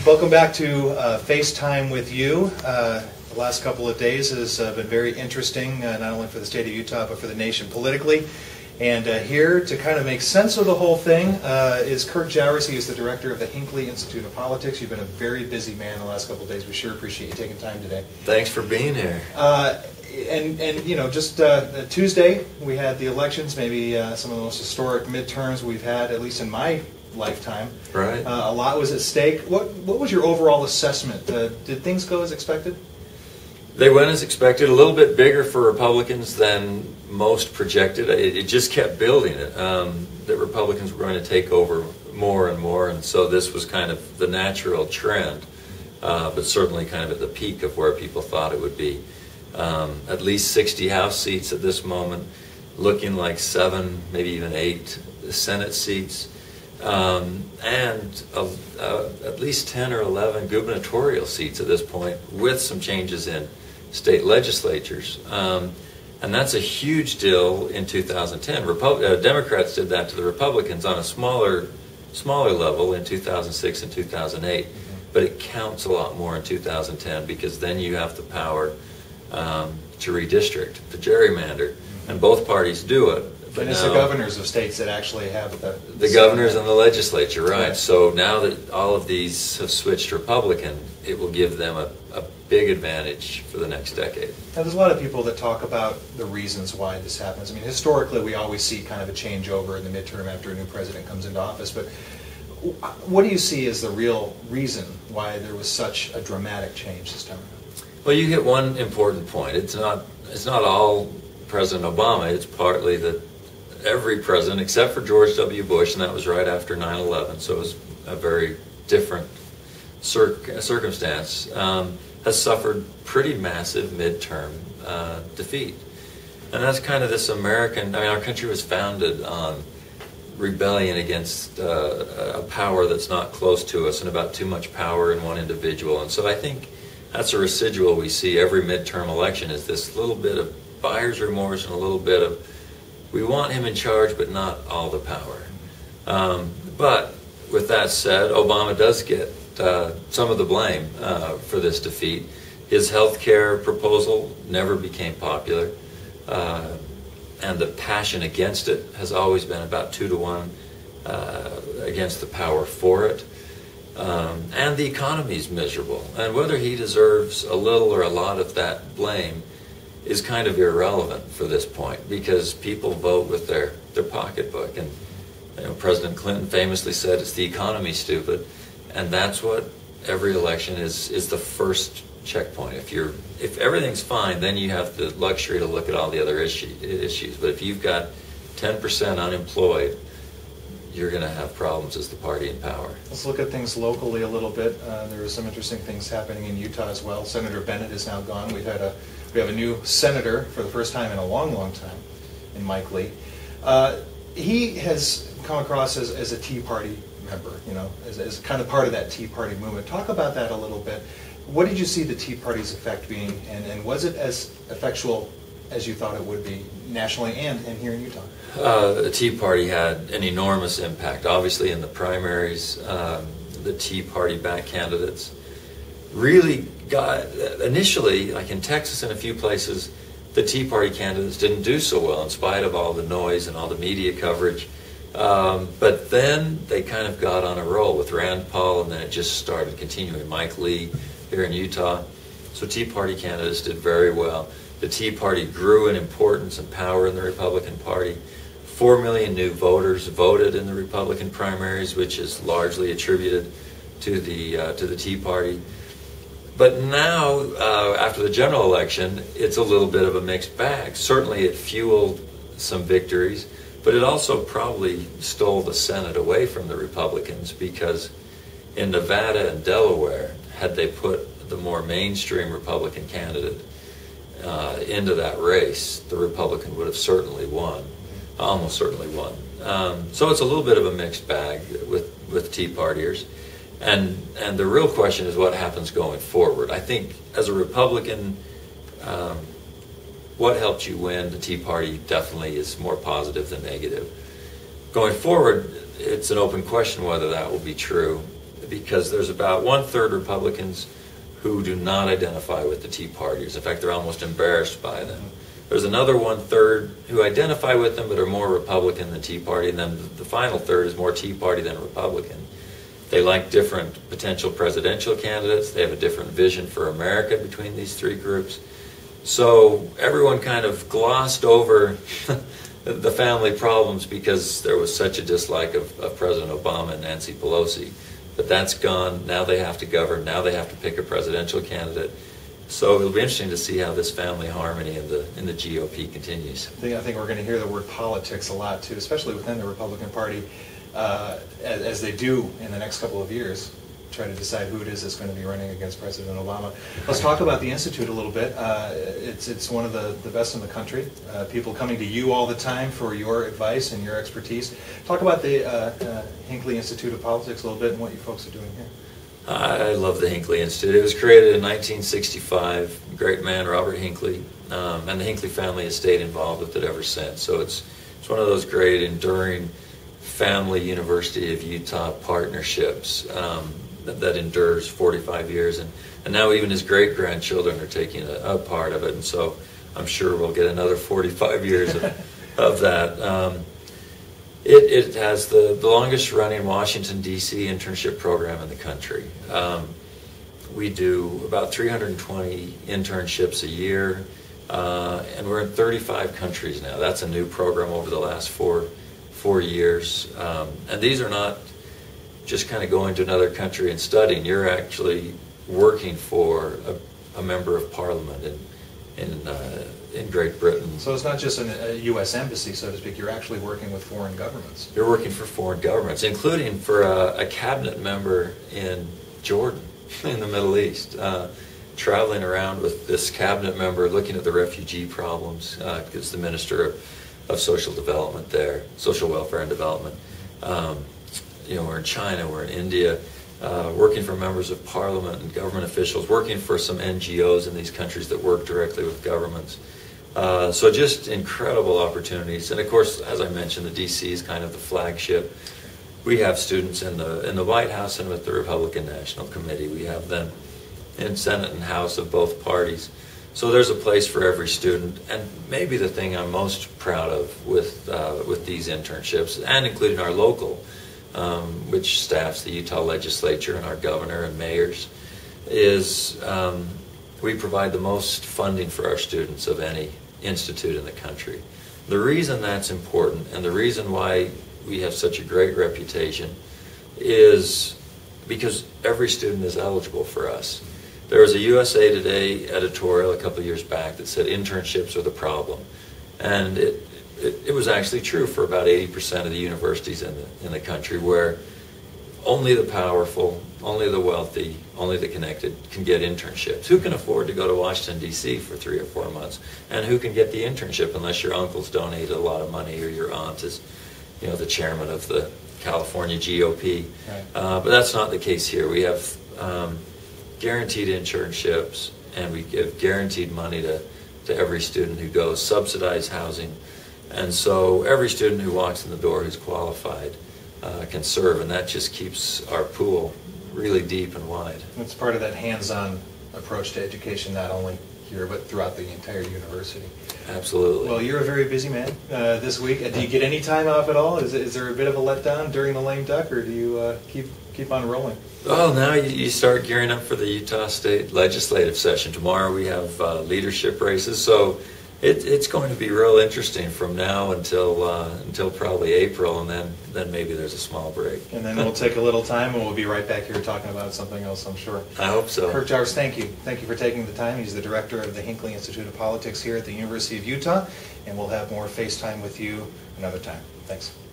Welcome back to Facetime with you. The last couple of days has been very interesting, not only for the state of Utah, but for the nation politically. And here to kind of make sense of the whole thing is Kirk Jowers. He is the director of the Hinckley Institute of Politics. You've been a very busy man the last couple of days. We sure appreciate you taking time today. Thanks for being here. And you know, just Tuesday we had the elections, maybe some of the most historic midterms we've had, at least in my lifetime. Right. A lot was at stake. What was your overall assessment? Did things go as expected? They went as expected, a little bit bigger for Republicans than most projected. It just kept building it. That Republicans were going to take over more and more, and so this was kind of the natural trend, but certainly kind of at the peak of where people thought it would be. At least 60 House seats at this moment, looking like 7, maybe even 8 Senate seats, and at least 10 or 11 gubernatorial seats at this point, with some changes in state legislatures. And that's a huge deal in 2010. Democrats did that to the Republicans on a smaller level in 2006 and 2008, but it counts a lot more in 2010 because then you have the power to redistrict, to gerrymander, and both parties do it. But it's the governors of states that actually have the governors and the legislature, right? So now that all of these have switched Republican, it will give them a big advantage for the next decade. Now, there's a lot of people that talk about the reasons why this happens. I mean, historically, we always see kind of a changeover in the midterm after a new president comes into office. But what do you see as the real reason why there was such a dramatic change this time around? Well, you hit one important point. It's not all President Obama. It's partly that every president, except for George W. Bush, and that was right after 9/11, so it was a very different circumstance, has suffered pretty massive midterm defeat. And that's kind of this American, I mean, our country was founded on rebellion against a power that's not close to us and about too much power in one individual. And so I think that's a residual we see every midterm election, is this little bit of buyer's remorse and a little bit of, we want him in charge, but not all the power. But with that said, Obama does get some of the blame for this defeat. His health care proposal never became popular, and the passion against it has always been about 2 to 1 against the power for it. And the economy's miserable. And whether he deserves a little or a lot of that blame is kind of irrelevant for this point, because people vote with their pocketbook. And you know, President Clinton famously said, it's the economy, stupid. And that's what every election is the first checkpoint. If everything's fine, then you have the luxury to look at all the other issues. But if you've got 10% unemployed, you're going to have problems as the party in power. Let's look at things locally a little bit. There are some interesting things happening in Utah as well. Senator Bennett is now gone. We have a new senator for the first time in a long, long time, in Mike Lee. He has come across as a Tea Party member, you know, as kind of part of that Tea Party movement. Talk about that a little bit. What did you see the Tea Party's effect being, and was it as effectual as you thought it would be nationally and here in Utah? The Tea Party had an enormous impact. Obviously in the primaries, the Tea Party-backed candidates really got, initially, like in Texas and a few places, the Tea Party candidates didn't do so well in spite of all the noise and all the media coverage. But then they kind of got on a roll with Rand Paul, and then it just started continuing. Mike Lee here in Utah. So Tea Party candidates did very well. The Tea Party grew in importance and power in the Republican Party. 4 million new voters voted in the Republican primaries, which is largely attributed to the Tea Party. But now, after the general election, it's a little bit of a mixed bag. Certainly it fueled some victories, but it also probably stole the Senate away from the Republicans, because in Nevada and Delaware, had they put the more mainstream Republican candidate into that race, the Republican would have certainly won, almost certainly won. So it's a little bit of a mixed bag with Tea Partiers. And the real question is what happens going forward. I think as a Republican, what helped you win? The Tea Party definitely is more positive than negative. Going forward, it's an open question whether that will be true. because there's about 1/3 Republicans who do not identify with the Tea Partiers. In fact, they're almost embarrassed by them. There's another 1/3 who identify with them but are more Republican than Tea Party, and then the final third is more Tea Party than Republican. They like different potential presidential candidates. They have a different vision for America between these three groups. So everyone kind of glossed over the family problems because there was such a dislike of President Obama and Nancy Pelosi. But that's gone. Now they have to govern. Now they have to pick a presidential candidate. So it'll be interesting to see how this family harmony in the GOP continues. I think we're going to hear the word politics a lot too, especially within the Republican Party, as they do in the next couple of years, try to decide who it is that's going to be running against President Obama. Let's talk about the Institute a little bit. It's one of the best in the country. People coming to you all the time for your advice and your expertise. Talk about the Hinckley Institute of Politics a little bit and what you folks are doing here. I love the Hinckley Institute. It was created in 1965. Great man, Robert Hinckley, and the Hinckley family has stayed involved with it ever since. So it's one of those great, enduring family University of Utah partnerships that endures 45 years, and now even his great-grandchildren are taking a part of it, and so I'm sure we'll get another 45 years of that. It has the longest-running Washington, D.C. internship program in the country. We do about 320 internships a year, and we're in 35 countries now. That's a new program over the last four years. And these are not just kind of going to another country and studying. You're actually working for a member of Parliament in Great Britain. So it's not just a U.S. embassy, so to speak. You're actually working with foreign governments. You're working for foreign governments, including for a cabinet member in Jordan, in the Middle East, traveling around with this cabinet member looking at the refugee problems, because the Minister of Social Development there, Social Welfare and Development. We're in China, we're in India, working for members of Parliament and government officials, working for some NGOs in these countries that work directly with governments. So just incredible opportunities. And of course, as I mentioned, the DC is kind of the flagship. We have students in the White House and with the Republican National Committee. We have them in Senate and House of both parties. So there's a place for every student. And maybe the thing I'm most proud of with these internships, and including our local, which staffs the Utah legislature and our governor and mayors, is we provide the most funding for our students of any institute in the country. The reason that's important, and the reason why we have such a great reputation, is because every student is eligible for us. There was a USA Today editorial a couple of years back that said internships are the problem, and it was actually true for about 80% of the universities in the country, where only the powerful, only the wealthy, only the connected can get internships. Who can afford to go to Washington, D.C. for 3 or 4 months? And who can get the internship unless your uncle's donated a lot of money or your aunt is, the chairman of the California GOP? Right. But that's not the case here. We have guaranteed internships, and we give guaranteed money to every student who goes, subsidized housing. And so every student who walks in the door who's qualified can serve, and that just keeps our pool really deep and wide. It's part of that hands-on approach to education, not only here but throughout the entire university. Absolutely. Well, you're a very busy man this week. Do you get any time off at all? Is there a bit of a letdown during the lame duck, or do you keep on rolling? Oh, now you start gearing up for the Utah State legislative session. Tomorrow we have leadership races, so it's going to be real interesting from now until probably April, and then maybe there's a small break. And then we'll take a little time, and we'll be right back here talking about something else, I'm sure. I hope so. Kirk Jowers, thank you. Thank you for taking the time. He's the director of the Hinckley Institute of Politics here at the University of Utah, and we'll have more FaceTime with you another time. Thanks.